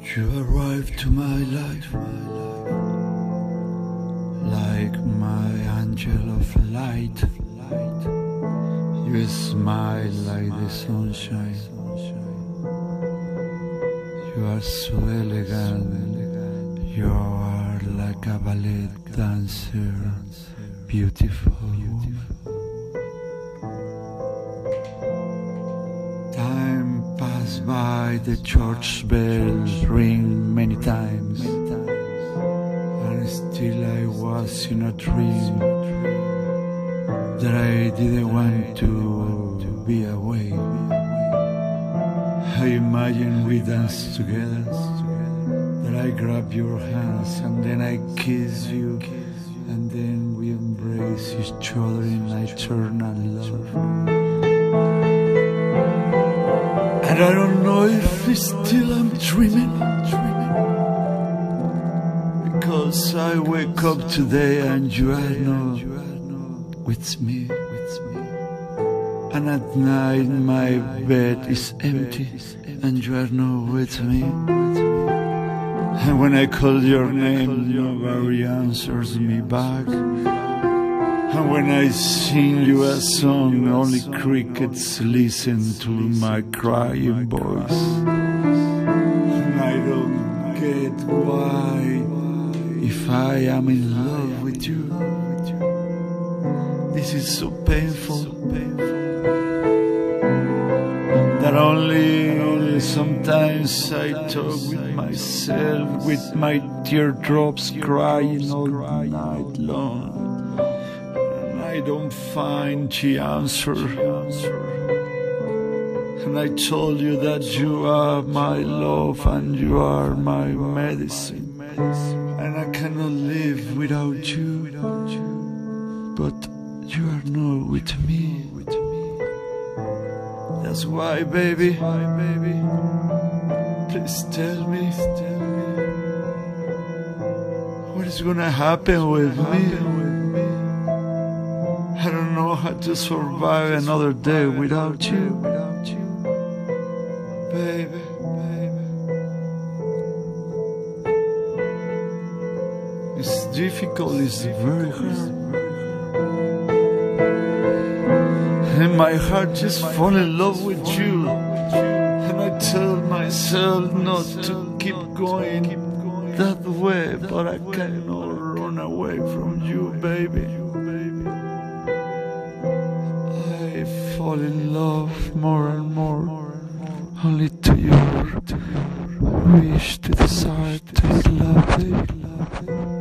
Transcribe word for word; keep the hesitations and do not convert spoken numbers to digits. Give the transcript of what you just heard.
You arrived to my life like my angel of light. You smile like the sunshine. You are so elegant. You are like a ballet dancer, beautiful woman. Time passed by, the church bells ring many times, and still I was in a dream that I didn't want to be away. I imagine we danced together, that I grab your hands and then I kiss you, and then we embrace each other in eternal love. And I don't know if it's still I'm dreaming, because I wake up today and you are not with me. And at night my bed is empty and you are not with me. And when I call your name, nobody answers me back. And when I sing you a song, only crickets listen to my crying voice. And I don't get why, if I am in love with you, this is so painful, that only, only sometimes I talk with myself, with my teardrops crying all night long. I don't find the answer. And I told you that you are my love and you are my medicine, and I cannot live without you. But you are not with me. That's why, baby, please tell me what is gonna happen with me. I don't know how to survive another day without you, baby. It's difficult, it's very hard, and my heart just fall in love with you. And I tell myself not to keep going that way, but I cannot run away from you, baby. I fall in love more and more, only to your wish, to desire, to love, baby.